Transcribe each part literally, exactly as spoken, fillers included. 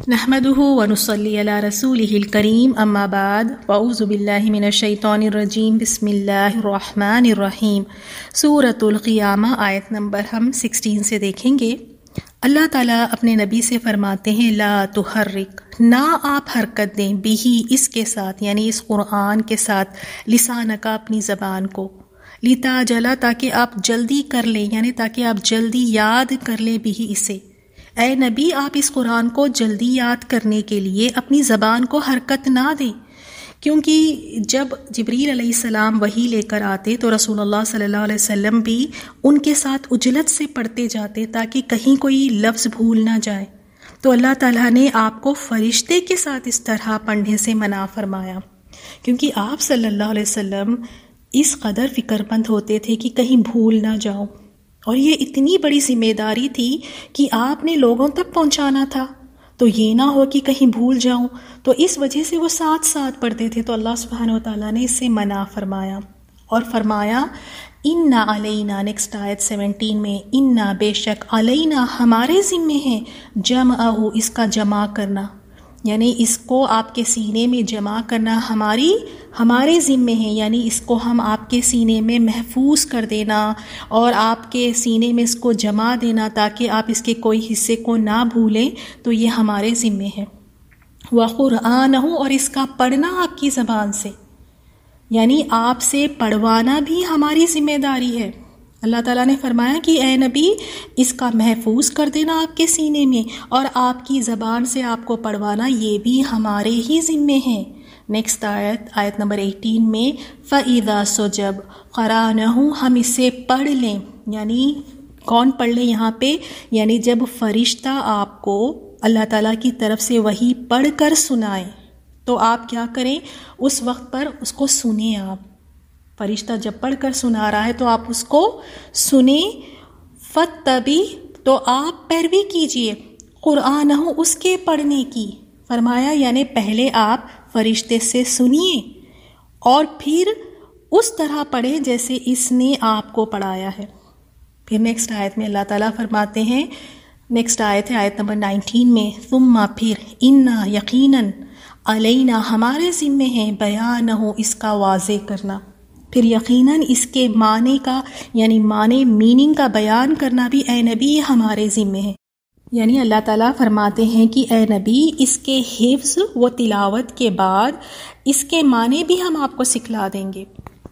نحمده ونصلي على رسوله الكريم اما بعد فاعوذ باللہ من الشیطان الرجیم بسم اللہ الرحمن الرحیم۔ سورۃ القیامہ آیت نمبر ہم سکسٹین سے دیکھیں گے۔ اللہ تعالیٰ اپنے نبی سے فرماتے ہیں لا تحرک، نہ آپ حرکت دیں بھی اس کے ساتھ، یعنی اس قرآن کے ساتھ، لسانک اپنی زبان کو، لتعجل تاکہ آپ جلدی کر لیں، یعنی تاکہ آپ جلدی یاد کر لیں بھی اسے۔ اے نبی آپ اس قرآن کو جلدی یاد کرنے کے لیے اپنی زبان کو حرکت نہ دیں، کیونکہ جب جبریل علیہ السلام وحی لے کر آتے تو رسول اللہ صلی اللہ علیہ وسلم بھی ان کے ساتھ عجلت سے پڑھتے جاتے تاکہ کہیں کوئی لفظ بھول نہ جائے۔ تو اللہ تعالیٰ نے آپ کو فرشتے کے ساتھ اس طرح پڑھنے سے منع فرمایا، کیونکہ آپ صلی اللہ علیہ وسلم اس قدر فکر مند ہوتے تھے کہ کہیں بھول نہ جاؤ، اور یہ اتنی بڑی ذمہ داری تھی کہ آپ نے لوگوں تک پہنچانا تھا، تو یہ نہ ہو کہ کہیں بھول جاؤں، تو اس وجہ سے وہ ساتھ ساتھ پڑھتے تھے۔ تو اللہ سبحانہ وتعالیٰ نے اس سے منع فرمایا اور فرمایا اِنَّا عَلَيْنَا، نیکسٹ آیت سیونٹین میں، اِنَّا بے شک، عَلَيْنَا ہمارے ذمے ہے، جمعہ اس کا جمع کرنا، یعنی اس کو آپ کے سینے میں جمع کرنا ہماری ہمارے ذمے ہے، یعنی اس کو ہم آپ کے سینے میں محفوظ کر دینا اور آپ کے سینے میں اس کو جمع دینا تاکہ آپ اس کے کوئی حصے کو نہ بھولیں، تو یہ ہمارے ذمے ہے۔ وَقُرْآنَهُ، اور اس کا پڑھنا آپ کی زبان سے، یعنی آپ سے پڑھوانا بھی ہماری ذمہ داری ہے۔ اللہ تعالیٰ نے فرمایا کہ اے نبی اس کا محفوظ کر دینا آپ کے سینے میں، اور آپ کی زبان سے آپ کو پڑھوانا یہ بھی ہمارے ہی ذمے ہیں۔ نیکسٹ آیت آیت نمبر ایٹین میں فَإِذَا سو جب قَرَأْنَهُ ہم اسے پڑھ لیں، یعنی کون پڑھ لیں یہاں پہ، یعنی جب فرشتہ آپ کو اللہ تعالیٰ کی طرف سے وحی پڑھ کر سنائے تو آپ کیا کریں، اس وقت پر اس کو سنیں۔ آپ فرشتہ جب پڑھ کر سنا رہا ہے تو آپ اس کو سنیں، فَاتَّبِعْ تو آپ پیروی کیجئے، قرآنہ اس کے پڑھنے کی، فرمایا یعنی پہلے آپ فرشتے سے سنیے اور پھر اس طرح پڑھیں جیسے اس نے آپ کو پڑھایا ہے۔ پھر نیکسٹ آیت میں اللہ تعالیٰ فرماتے ہیں، نیکسٹ آیت ہے آیت نمبر نائنٹین میں، ثم پھر اِنَّا یقیناً علینا ہمارے ذمے ہے، بیانہ اس کا واضح کرنا، پھر یقیناً اس کے معنی کا، یعنی معنی میننگ کا بیان کرنا بھی اے نبی ہمارے ذمے ہے۔ یعنی اللہ تعالیٰ فرماتے ہیں کہ اے نبی اس کے حفظ و تلاوت کے بعد اس کے معنی بھی ہم آپ کو سکھلا دیں گے۔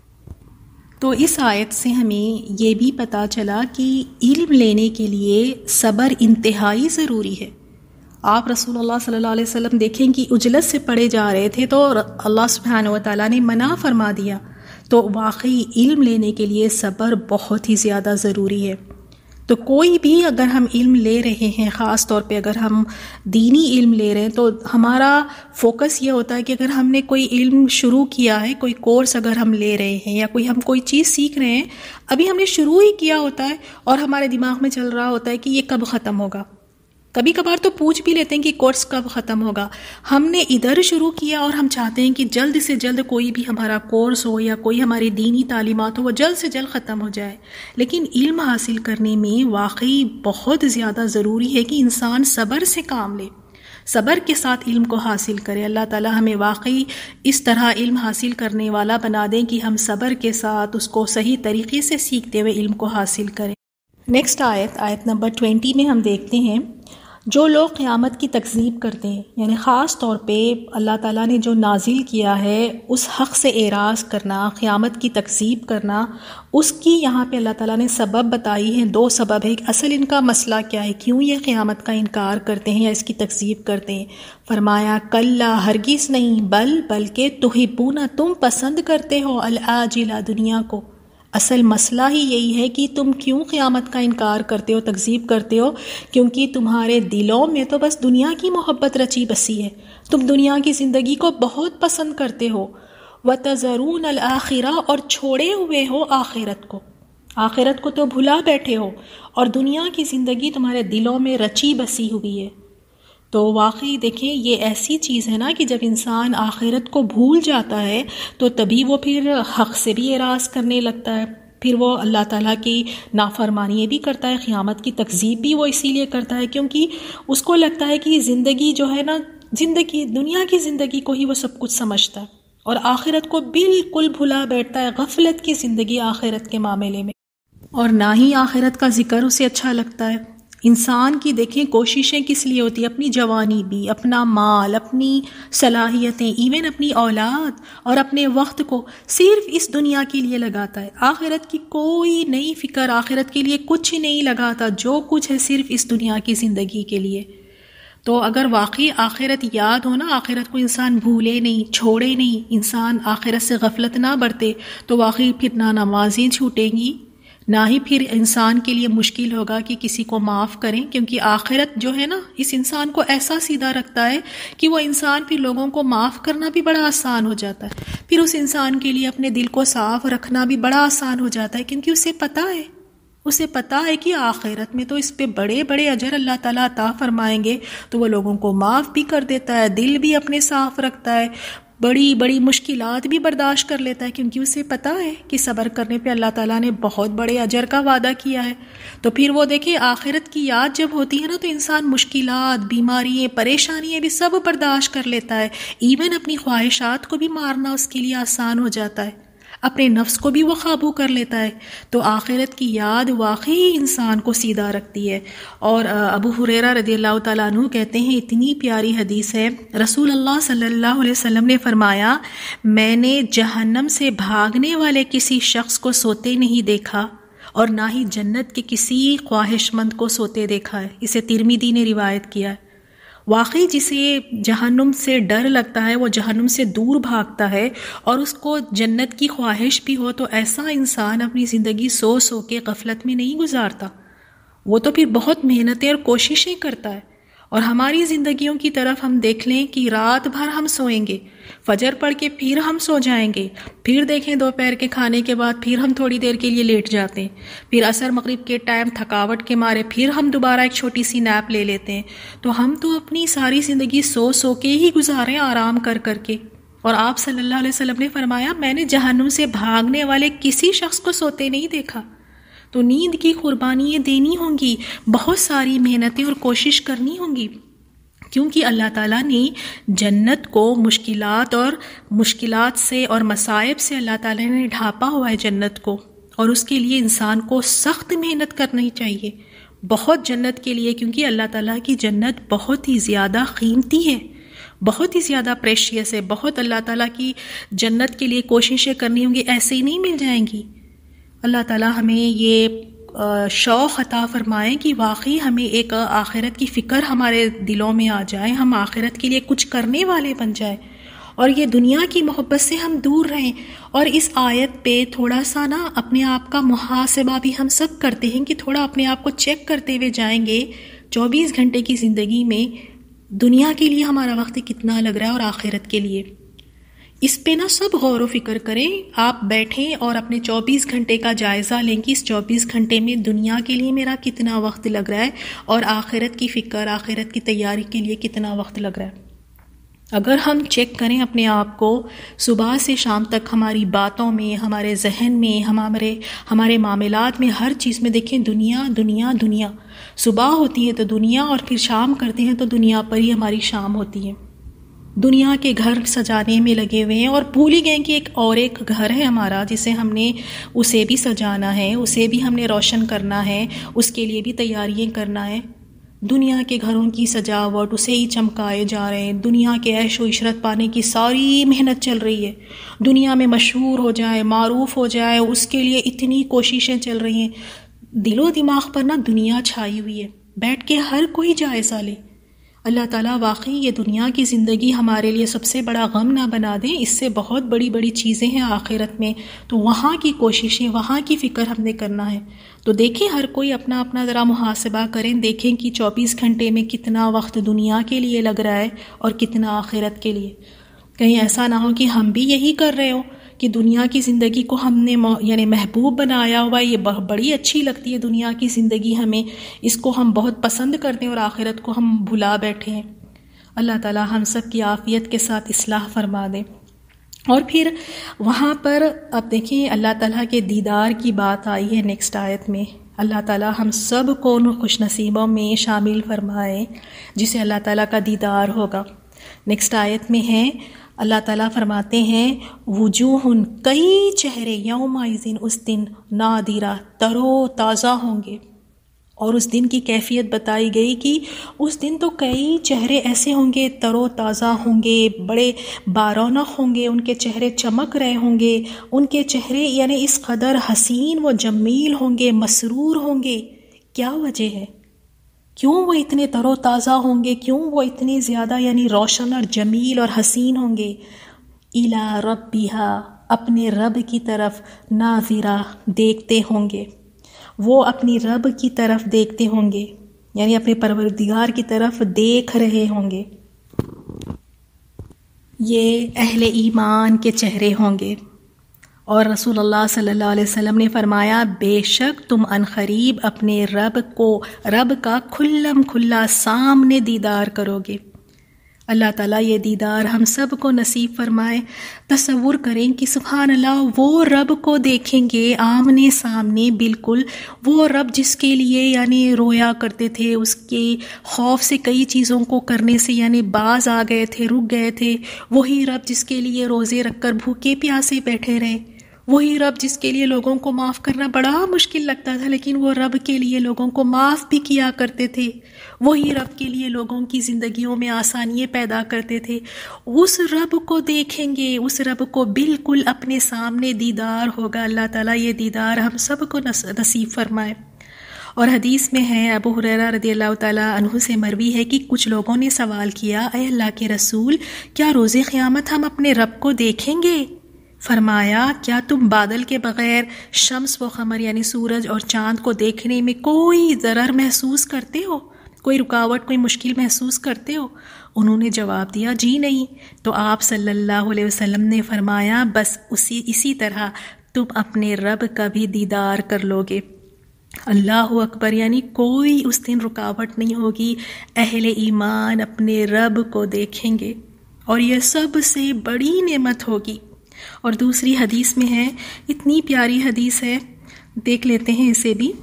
تو اس آیت سے ہمیں یہ بھی پتہ چلا کہ علم لینے کے لیے صبر انتہائی ضروری ہے۔ آپ رسول اللہ صلی اللہ علیہ وسلم دیکھیں کہ عجلت سے پڑھے جا رہے تھے تو اللہ سبحانہ وتعالیٰ نے منع فرما دیا، تو واقعی علم لینے کے لیے صبر بہت ہی زیادہ ضروری ہے۔ تو کوئی بھی اگر ہم علم لے رہے ہیں، خاص طور پہ اگر ہم دینی علم لے رہے ہیں، تو ہمارا فوکس یہ ہوتا ہے کہ اگر ہم نے کوئی علم شروع کیا ہے، کوئی کورس اگر ہم لے رہے ہیں یا کوئی ہم کوئی چیز سیکھ رہے ہیں، ابھی ہم نے شروع ہی کیا ہوتا ہے اور ہمارے دماغ میں چل رہا ہوتا ہے کہ یہ کب ختم ہوگا۔ کبھی کبھار تو پوچھ بھی لیتے ہیں کہ کورس کب ختم ہوگا۔ ہم نے ادھر شروع کیا اور ہم چاہتے ہیں کہ جلد سے جلد کوئی بھی ہمارا کورس ہو یا کوئی ہماری دینی تعلیمات ہو وہ جلد سے جلد ختم ہو جائے، لیکن علم حاصل کرنے میں واقعی بہت زیادہ ضروری ہے کہ انسان صبر سے کام لے، صبر کے ساتھ علم کو حاصل کرے۔ اللہ تعالیٰ ہمیں واقعی اس طرح علم حاصل کرنے والا بنا دیں کہ ہم صبر کے ساتھ اس کو صحیح طریقے سے سیکھتے ہوئے علم کو حاصل کریں۔ نیکسٹ آیت آیت نمبر ٹوینٹی میں ہم دیکھتے ہیں جو لوگ قیامت کی تکذیب کرتے ہیں، یعنی خاص طور پہ اللہ تعالیٰ نے جو نازل کیا ہے اس حق سے اعراض کرنا، قیامت کی تکذیب کرنا، اس کی یہاں پہ اللہ تعالیٰ نے سبب بتائی ہیں۔ دو سبب ہے، اصل ان کا مسئلہ کیا ہے، کیوں یہ قیامت کا انکار کرتے ہیں یا اس کی تکذیب کرتے ہیں۔ فرمایا کلا ہرگز نہیں، بل بلکہ تحبون تم پسند کرتے ہو، العاجلہ دنیا کو۔ اصل مسئلہ ہی یہی ہے کہ تم کیوں قیامت کا انکار کرتے ہو، تکذیب کرتے ہو، کیونکہ تمہارے دلوں میں تو بس دنیا کی محبت رچی بسی ہے، تم دنیا کی زندگی کو بہت پسند کرتے ہو۔ وَتَذَرُونَ الْآخِرَةَ، اور چھوڑے ہوئے ہو آخرت کو، آخرت کو تو بھلا بیٹھے ہو اور دنیا کی زندگی تمہارے دلوں میں رچی بسی ہوئی ہے۔ تو واقعی دیکھیں یہ ایسی چیز ہے نا کہ جب انسان آخرت کو بھول جاتا ہے تو تبھی وہ پھر حق سے بھی اعراض کرنے لگتا ہے، پھر وہ اللہ تعالیٰ کی نافرمانی بھی کرتا ہے، قیامت کی تکذیب بھی وہ اسی لیے کرتا ہے کیونکہ اس کو لگتا ہے کہ زندگی جو ہے نا، زندگی دنیا کی زندگی کو ہی وہ سب کچھ سمجھتا ہے اور آخرت کو بالکل بھلا بیٹھتا ہے، غفلت کی زندگی آخرت کے معاملے میں، اور نہ ہی آخرت کا ذکر اسے اچھا لگتا ہے۔ انسان کی دیکھیں کوششیں کس لیے ہوتی ہیں، اپنی جوانی بھی، اپنا مال، اپنی صلاحیتیں، ایون اپنی اولاد اور اپنے وقت کو صرف اس دنیا کے لیے لگاتا ہے، آخرت کی کوئی نئی فکر، آخرت کے لیے کچھ نہیں لگاتا، جو کچھ ہے صرف اس دنیا کی زندگی کے لیے۔ تو اگر واقعی آخرت یاد ہو نا، آخرت کو انسان بھولے نہیں، چھوڑے نہیں، انسان آخرت سے غفلت نہ برتے، تو واقعی پھر نہ نمازیں چھوٹیں گی، نہ ہی پھر انسان کے لیے مشکل ہوگا کہ کسی کو معاف کریں، کیونکہ آخرت جو ہے نا اس انسان کو ایسا سیدھا رکھتا ہے کہ وہ انسان پھر لوگوں کو معاف کرنا بھی بڑا آسان ہو جاتا ہے، پھر اس انسان کے لیے اپنے دل کو صاف رکھنا بھی بڑا آسان ہو جاتا ہے، کیونکہ اسے پتہ ہے اسے پتہ ہے کہ آخرت میں تو اس پہ بڑے بڑے اجر اللہ تعالیٰ عطا فرمائیں گے، تو وہ لوگوں کو معاف بھی کر دیتا ہے، دل بھی اپنے صاف رکھتا ہے، بڑی بڑی مشکلات بھی برداشت کر لیتا ہے، کیونکہ اسے پتہ ہے کہ صبر کرنے پہ اللہ تعالیٰ نے بہت بڑے اجر کا وعدہ کیا ہے۔ تو پھر وہ دیکھیں آخرت کی یاد جب ہوتی ہے نا، تو انسان مشکلات، بیماریاں، پریشانیاں بھی سب برداشت کر لیتا ہے، ایون اپنی خواہشات کو بھی مارنا اس کے لیے آسان ہو جاتا ہے، اپنے نفس کو بھی وہ قابو کر لیتا ہے۔ تو آخرت کی یاد واقعی انسان کو سیدھا رکھتی ہے۔ اور ابو ہریرہ رضی اللہ تعالیٰ عنہ کہتے ہیں، اتنی پیاری حدیث ہے، رسول اللہ صلی اللہ علیہ وسلم نے فرمایا، میں نے جہنم سے بھاگنے والے کسی شخص کو سوتے نہیں دیکھا اور نہ ہی جنت کے کسی خواہش مند کو سوتے دیکھا ہے۔ اسے ترمذی نے روایت کیا ہے۔ واقعی جسے جہنم سے ڈر لگتا ہے وہ جہنم سے دور بھاگتا ہے، اور اس کو جنت کی خواہش بھی ہو، تو ایسا انسان اپنی زندگی سو سو کے غفلت میں نہیں گزارتا، وہ تو پھر بہت محنتیں اور کوششیں کرتا ہے۔ اور ہماری زندگیوں کی طرف ہم دیکھ لیں کہ رات بھر ہم سوئیں گے، فجر پڑھ کے پھر ہم سو جائیں گے، پھر دیکھیں دوپہر کے کھانے کے بعد پھر ہم تھوڑی دیر کے لیے لیٹ جاتے ہیں، پھر عصر مغرب کے ٹائم تھکاوٹ کے مارے پھر ہم دوبارہ ایک چھوٹی سی نیپ لے لیتے ہیں۔ تو ہم تو اپنی ساری زندگی سو سو کے ہی گزاریں، آرام کر کر کے۔ اور آپ صلی اللہ علیہ وسلم نے فرمایا، میں نے جہنم سے بھاگنے والے کسی شخص کو سوتے نہیں دیکھا۔ تو نیند کی قربانیاں دینی ہوں گی، بہت ساری محنتیں اور کوشش کرنی ہوں گی، کیونکہ اللہ تعالیٰ نے جنت کو مشکلات اور مشکلات سے اور مصائب سے اللہ تعالیٰ نے ڈھانپا ہوا ہے جنت کو، اور اس کے لیے انسان کو سخت محنت کرنی چاہیے، بہت جنت کے لیے، کیونکہ اللہ تعالیٰ کی جنت بہت ہی زیادہ قیمتی ہے، بہت ہی زیادہ پریشیس ہے، بہت اللہ تعالیٰ کی جنت کے لیے کوششیں کرنی ہوں گی، ایسے ہی نہیں مل جائیں گی۔ اللہ تعالیٰ ہمیں یہ شوق عطا فرمائیں کہ واقعی ہمیں ایک آخرت کی فکر ہمارے دلوں میں آ جائے، ہم آخرت کے لیے کچھ کرنے والے بن جائیں، اور یہ دنیا کی محبت سے ہم دور رہیں۔ اور اس آیت پہ تھوڑا سا نا اپنے آپ کا محاسبہ بھی ہم سب کرتے ہیں کہ تھوڑا اپنے آپ کو چیک کرتے ہوئے جائیں گے، چوبیس گھنٹے کی زندگی میں دنیا کے لیے ہمارا وقت کتنا لگ رہا ہے اور آخرت کے لیے۔ اس پہ نا سب غور و فکر کریں، آپ بیٹھیں اور اپنے چوبیس گھنٹے کا جائزہ لیں کہ اس چوبیس گھنٹے میں دنیا کے لیے میرا کتنا وقت لگ رہا ہے اور آخرت کی فکر، آخرت کی تیاری کے لیے کتنا وقت لگ رہا ہے۔ اگر ہم چیک کریں اپنے آپ کو، صبح سے شام تک ہماری باتوں میں، ہمارے ذہن میں، ہمارے ہمارے معاملات میں، ہر چیز میں دیکھیں دنیا دنیا دنیا، صبح ہوتی ہے تو دنیا، اور پھر شام کرتے ہیں تو دنیا پر ہی ہماری شام ہوتی ہے، دنیا کے گھر سجانے میں لگے ہوئے ہیں، اور بھول ہی گئے کہ ایک اور ایک گھر ہے ہمارا جسے ہم نے اسے بھی سجانا ہے، اسے بھی ہم نے روشن کرنا ہے، اس کے لیے بھی تیاریاں کرنا ہے۔ دنیا کے گھروں کی سجاوٹ اسے ہی چمکائے جا رہے ہیں، دنیا کے عیش و عشرت پانے کی ساری محنت چل رہی ہے، دنیا میں مشہور ہو جائے، معروف ہو جائے، اس کے لیے اتنی کوششیں چل رہی ہیں۔ دل و دماغ پر نا دنیا چھائی ہوئی ہے، بیٹھ کے ہر کوئی جائزہ لے۔ اللہ تعالیٰ واقعی یہ دنیا کی زندگی ہمارے لیے سب سے بڑا غم نہ بنا دیں، اس سے بہت بڑی بڑی چیزیں ہیں آخرت میں، تو وہاں کی کوششیں، وہاں کی فکر ہم نے کرنا ہے۔ تو دیکھیں ہر کوئی اپنا اپنا ذرا محاسبہ کریں، دیکھیں کہ چوبیس گھنٹے میں کتنا وقت دنیا کے لیے لگ رہا ہے اور کتنا آخرت کے لیے۔ کہیں ایسا نہ ہو کہ ہم بھی یہی کر رہے ہوں کہ دنیا کی زندگی کو ہم نے یعنی محبوب بنایا ہوا، یہ بڑی اچھی لگتی ہے دنیا کی زندگی ہمیں، اس کو ہم بہت پسند کرتے ہیں اور آخرت کو ہم بھلا بیٹھے ہیں۔ اللہ تعالی ہم سب کی عافیت کے ساتھ اصلاح فرما دے۔ اور پھر وہاں پر اب دیکھیں اللہ تعالیٰ کے دیدار کی بات آئی ہے نیکسٹ آیت میں. اللہ تعالیٰ ہم سب کو ان خوش نصیبوں میں شامل فرمائے جسے اللہ تعالیٰ کا دیدار ہوگا. نیکسٹ آیت میں ہے اللہ تعالیٰ فرماتے ہیں وجوہ، کئی چہرے یومئذ اس دن نادرہ تر و تازہ ہوں گے. اور اس دن کی کیفیت بتائی گئی کہ اس دن تو کئی چہرے ایسے ہوں گے تر و تازہ ہوں گے، بڑے بارونق ہوں گے، ان کے چہرے چمک رہے ہوں گے، ان کے چہرے یعنی اس قدر حسین و جمیل ہوں گے، مسرور ہوں گے. کیا وجہ ہے؟ کیوں وہ اتنے تر و تازہ ہوں گے؟ کیوں وہ اتنے زیادہ یعنی روشن اور جمیل اور حسین ہوں گے؟ الی ربہا، اپنے رب کی طرف، ناظرہ، دیکھتے ہوں گے. وہ اپنی رب کی طرف دیکھتے ہوں گے یعنی اپنے پروردگار کی طرف دیکھ رہے ہوں گے. یہ اہل ایمان کے چہرے ہوں گے. اور رسول اللہ صلی اللہ علیہ وسلم نے فرمایا بے شک تم عنقریب اپنے رب کو، رب کا کھلم کھلا سامنے دیدار کرو گے. اللہ تعالیٰ یہ دیدار ہم سب کو نصیب فرمائے. تصور کریں کہ سبحان اللہ وہ رب کو دیکھیں گے آمنے سامنے، بالکل وہ رب جس کے لیے یعنی رویا کرتے تھے، اس کے خوف سے کئی چیزوں کو کرنے سے یعنی باز آ گئے تھے، رک گئے تھے. وہی رب جس کے لیے روزے رکھ کر بھوکے پیاسے بیٹھے رہے. وہی رب جس کے لیے لوگوں کو معاف کرنا بڑا مشکل لگتا تھا لیکن وہ رب کے لیے لوگوں کو معاف بھی کیا کرتے تھے. وہی رب کے لیے لوگوں کی زندگیوں میں آسانیاں پیدا کرتے تھے. اس رب کو دیکھیں گے، اس رب کو بالکل اپنے سامنے دیدار ہوگا. اللہ تعالیٰ یہ دیدار ہم سب کو نصیب فرمائے. اور حدیث میں ہے ابو ہریرہ رضی اللہ تعالیٰ عنہ سے مروی ہے کہ کچھ لوگوں نے سوال کیا اے اللہ کے رسول، کیا روز قیامت ہم اپنے رب کو دیکھیں گے؟ فرمایا کیا تم بادل کے بغیر شمس و قمر یعنی سورج اور چاند کو دیکھنے میں کوئی ضرر محسوس کرتے ہو، کوئی رکاوٹ، کوئی مشکل محسوس کرتے ہو؟ انہوں نے جواب دیا جی نہیں. تو آپ صلی اللہ علیہ وسلم نے فرمایا بس اسی اسی طرح تم اپنے رب کا بھی دیدار کر لو گے. اللہ اکبر، یعنی کوئی اس دن رکاوٹ نہیں ہوگی. اہل ایمان اپنے رب کو دیکھیں گے اور یہ سب سے بڑی نعمت ہوگی. اور دوسری حدیث میں ہے، اتنی پیاری حدیث ہے، دیکھ لیتے ہیں اسے بھی.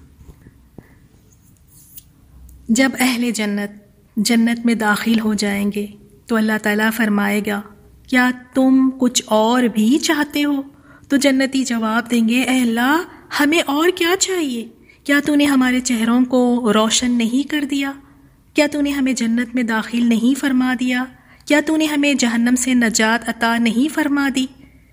جب اہل جنت جنت میں داخل ہو جائیں گے تو اللہ تعالیٰ فرمائے گا کیا تم کچھ اور بھی چاہتے ہو؟ تو جنتی جواب دیں گے اے اللہ ہمیں اور کیا چاہیے؟ کیا تو نے ہمارے چہروں کو روشن نہیں کر دیا؟ کیا تو نے ہمیں جنت میں داخل نہیں فرما دیا؟ کیا تو نے ہمیں جہنم سے نجات عطا نہیں فرما دی؟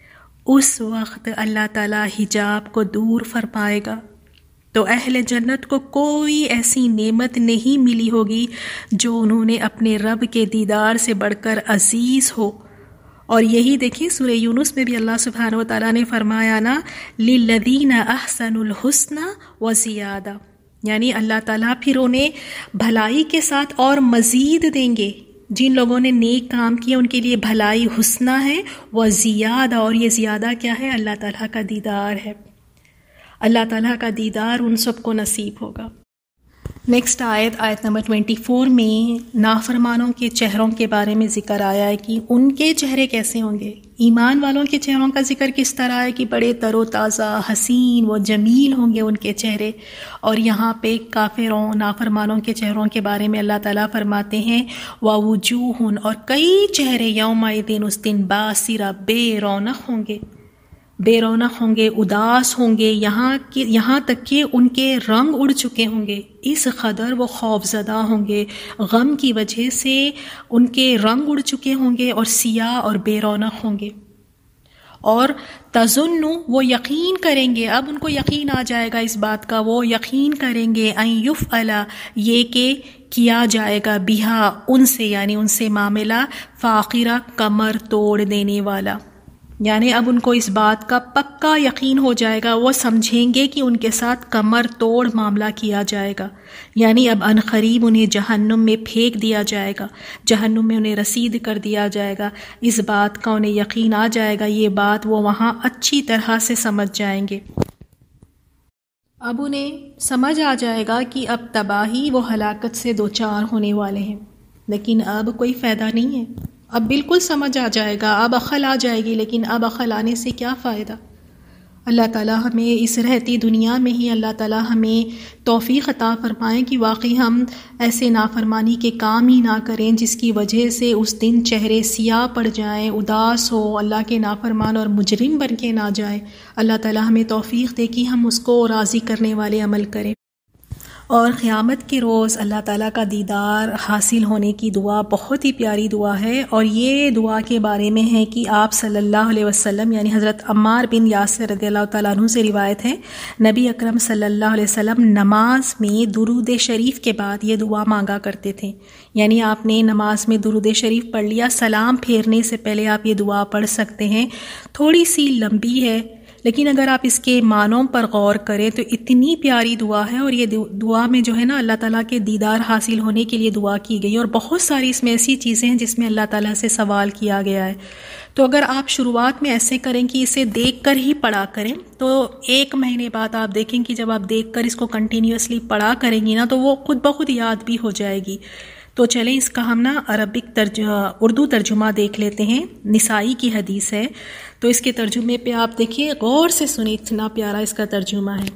اس وقت اللہ تعالیٰ حجاب کو دور فرمائے گا تو اہل جنت کو کوئی ایسی نعمت نہیں ملی ہوگی جو انہوں نے اپنے رب کے دیدار سے بڑھ کر عزیز ہو. اور یہی دیکھیں سورہ یونس میں بھی اللہ سبحانہ و تعالیٰ نے فرمایا نا للذین احسنوا الحسنی وزیادہ، یعنی اللہ تعالیٰ پھر انہیں بھلائی کے ساتھ اور مزید دیں گے. جن لوگوں نے نیک کام کیا ان کے لیے بھلائی حسنہ ہے، وہ زیادہ، اور یہ زیادہ کیا ہے؟ اللہ تعالیٰ کا دیدار ہے. اللہ تعالیٰ کا دیدار ان سب کو نصیب ہوگا. نیکسٹ آیت آیت نمبر چوبیس میں نافرمانوں کے چہروں کے بارے میں ذکر آیا ہے کہ ان کے چہرے کیسے ہوں گے. ایمان والوں کے چہروں کا ذکر کس طرح ہے کہ بڑے تر و تازہ، حسین و جمیل ہوں گے ان کے چہرے. اور یہاں پہ کافروں، نافرمانوں کے چہروں کے بارے میں اللہ تعالیٰ فرماتے ہیں وَوُجُوهٌ، اور کئی چہرے یومئذ اس دن باسرہ، بے رونق ہوں گے، بے رونق ہوں گے، اداس ہوں گے، یہاں کہ یہاں تک کہ ان کے رنگ اڑ چکے ہوں گے. اس قدر وہ خوف زدہ ہوں گے، غم کی وجہ سے ان کے رنگ اڑ چکے ہوں گے اور سیاہ اور بے رونق ہوں گے. اور تظن، وہ یقین کریں گے، اب ان کو یقین آ جائے گا اس بات کا، وہ یقین کریں گے ان یفعل، یہ کہ کیا جائے گا، بہا، ان سے، یعنی ان سے معاملہ، فاقرہ، کمر توڑ دینے والا. یعنی اب ان کو اس بات کا پکا یقین ہو جائے گا، وہ سمجھیں گے کہ ان کے ساتھ کمر توڑ معاملہ کیا جائے گا. یعنی اب عنقریب انہیں جہنم میں پھینک دیا جائے گا، جہنم میں انہیں رسید کر دیا جائے گا. اس بات کا انہیں یقین آ جائے گا، یہ بات وہ وہاں اچھی طرح سے سمجھ جائیں گے. اب انہیں سمجھ آ جائے گا کہ اب تباہی و ہلاکت سے دوچار ہونے والے ہیں، لیکن اب کوئی فائدہ نہیں ہے. اب بالکل سمجھ آ جائے گا، اب عقل آ جائے گی، لیکن اب عقل آنے سے کیا فائدہ؟ اللہ تعالیٰ ہمیں اس رہتی دنیا میں ہی اللہ تعالیٰ ہمیں توفیق عطا فرمائیں کہ واقعی ہم ایسے نافرمانی کے کام ہی نہ کریں جس کی وجہ سے اس دن چہرے سیاہ پڑ جائیں، اداس ہو، اللہ کے نافرمان اور مجرم بن کے نہ جائیں۔ اللہ تعالیٰ ہمیں توفیق دے کہ ہم اس کو راضی کرنے والے عمل کریں۔ اور قیامت کے روز اللہ تعالیٰ کا دیدار حاصل ہونے کی دعا بہت ہی پیاری دعا ہے، اور یہ دعا کے بارے میں ہے کہ آپ صلی اللہ علیہ وسلم یعنی حضرت عمار بن یاسر رضی اللہ تعالیٰ عنہ سے روایت ہے، نبی اکرم صلی اللہ علیہ وسلم نماز میں درود شریف کے بعد یہ دعا مانگا کرتے تھے۔ یعنی آپ نے نماز میں درود شریف پڑھ لیا، سلام پھیرنے سے پہلے آپ یہ دعا پڑھ سکتے ہیں۔ تھوڑی سی لمبی ہے، لیکن اگر آپ اس کے معنوں پر غور کریں تو اتنی پیاری دعا ہے، اور یہ دعا میں جو ہے نا اللہ تعالیٰ کے دیدار حاصل ہونے کے لیے دعا کی گئی، اور بہت ساری اس میں ایسی چیزیں ہیں جس میں اللہ تعالیٰ سے سوال کیا گیا ہے۔ تو اگر آپ شروعات میں ایسے کریں کہ اسے دیکھ کر ہی پڑھا کریں، تو ایک مہینے بعد آپ دیکھیں کہ جب آپ دیکھ کر اس کو کنٹینیوسلی پڑھا کریں گی نا تو وہ خود بخود یاد بھی ہو جائے گی۔ تو چلیں اس کا ہم نا عربک ترجمہ اردو ترجمہ دیکھ لیتے ہیں۔ نسائی کی حدیث ہے، تو اس کے ترجمے پہ آپ دیکھیے، غور سے سنیں، اتنا پیارا اس کا ترجمہ ہے۔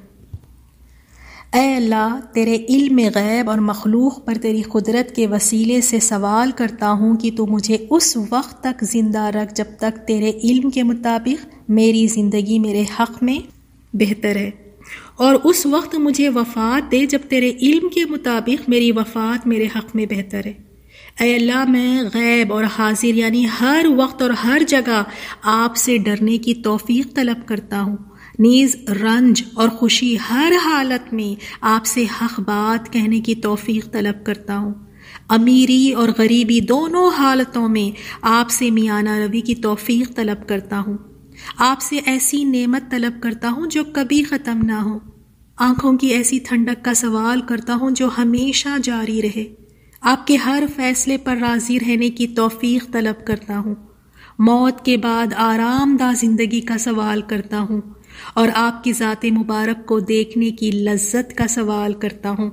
اے اللہ، تیرے علم غیب اور مخلوق پر تیری قدرت کے وسیلے سے سوال کرتا ہوں کہ تو مجھے اس وقت تک زندہ رکھ جب تک تیرے علم کے مطابق میری زندگی میرے حق میں بہتر ہے، اور اس وقت مجھے وفات دے جب تیرے علم کے مطابق میری وفات میرے حق میں بہتر ہے۔ اے اللہ، میں غیب اور حاضر یعنی ہر وقت اور ہر جگہ آپ سے ڈرنے کی توفیق طلب کرتا ہوں، نیز رنج اور خوشی ہر حالت میں آپ سے حق بات کہنے کی توفیق طلب کرتا ہوں، امیری اور غریبی دونوں حالتوں میں آپ سے میانہ روی کی توفیق طلب کرتا ہوں، آپ سے ایسی نعمت طلب کرتا ہوں جو کبھی ختم نہ ہو، آنکھوں کی ایسی ٹھنڈک کا سوال کرتا ہوں جو ہمیشہ جاری رہے، آپ کے ہر فیصلے پر راضی رہنے کی توفیق طلب کرتا ہوں، موت کے بعد آرام دہ زندگی کا سوال کرتا ہوں، اور آپ کی ذات مبارک کو دیکھنے کی لذت کا سوال کرتا ہوں،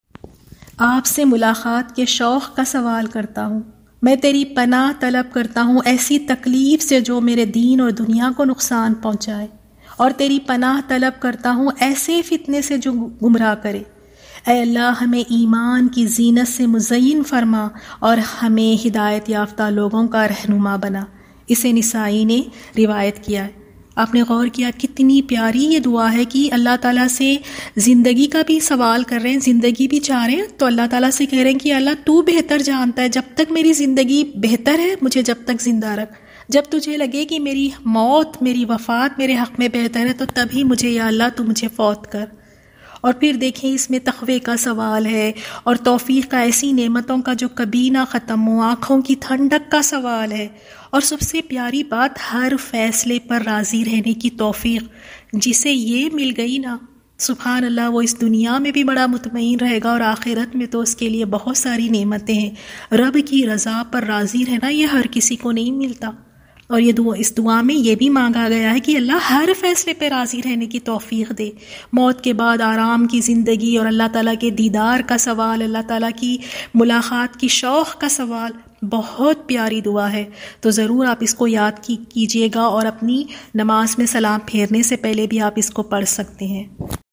آپ سے ملاقات کے شوق کا سوال کرتا ہوں، میں تیری پناہ طلب کرتا ہوں ایسی تکلیف سے جو میرے دین اور دنیا کو نقصان پہنچائے، اور تیری پناہ طلب کرتا ہوں ایسے فتنے سے جو گمراہ کرے۔ اے اللہ، ہمیں ایمان کی زینت سے مزین فرما اور ہمیں ہدایت یافتہ لوگوں کا رہنما بنا۔ اسے نسائی نے روایت کیا ہے۔ آپ نے غور کیا کتنی پیاری یہ دعا ہے کہ اللہ تعالیٰ سے زندگی کا بھی سوال کر رہے ہیں، زندگی بھی چاہ رہے ہیں، تو اللہ تعالیٰ سے کہہ رہے ہیں کہ اللہ تو بہتر جانتا ہے، جب تک میری زندگی بہتر ہے مجھے جب تک زندہ رکھ، جب تجھے لگے کہ میری موت میری وفات میرے حق میں بہتر ہے تو تبھی مجھے یا اللہ تو مجھے فوت کر۔ اور پھر دیکھیں اس میں تقوی کا سوال ہے، اور توفیق کا ایسی نعمتوں کا جو کبھی نہ ختم ہو، آنکھوں کی ٹھنڈک کا سوال ہے، اور سب سے پیاری بات ہر فیصلے پر راضی رہنے کی توفیق۔ جسے یہ مل گئی نا، سبحان اللہ، وہ اس دنیا میں بھی بڑا مطمئن رہے گا، اور آخرت میں تو اس کے لیے بہت ساری نعمتیں ہیں۔ رب کی رضا پر راضی رہنا یہ ہر کسی کو نہیں ملتا، اور یہ دعا اس دعا میں یہ بھی مانگا گیا ہے کہ اللہ ہر فیصلے پہ راضی رہنے کی توفیق دے، موت کے بعد آرام کی زندگی، اور اللہ تعالیٰ کے دیدار کا سوال، اللہ تعالیٰ کی ملاقات کی شوق کا سوال۔ بہت پیاری دعا ہے، تو ضرور آپ اس کو یاد کی کیجئے گا، اور اپنی نماز میں سلام پھیرنے سے پہلے بھی آپ اس کو پڑھ سکتے ہیں۔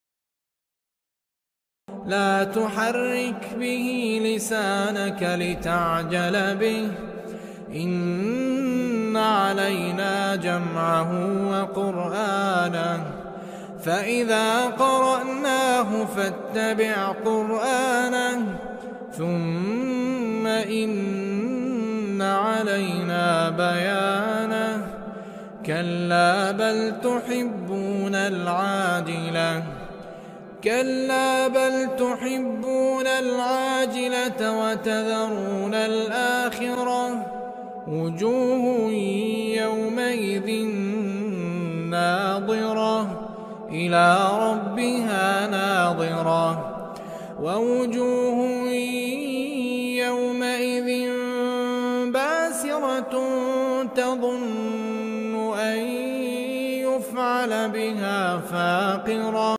لا تحرك به لسانك لتعجل به إن علينا جمعه وقرآنه فإذا قرأناه فاتبع قرآنه ثم إن علينا بيانه كلا بل تحبون العاجلة كلا بل تحبون العاجلة وتذرون الآخرة وجوه يومئذ ناظرة إلى ربها ناظرة ووجوه يومئذ باسرة تظن أن يفعل بها فاقرة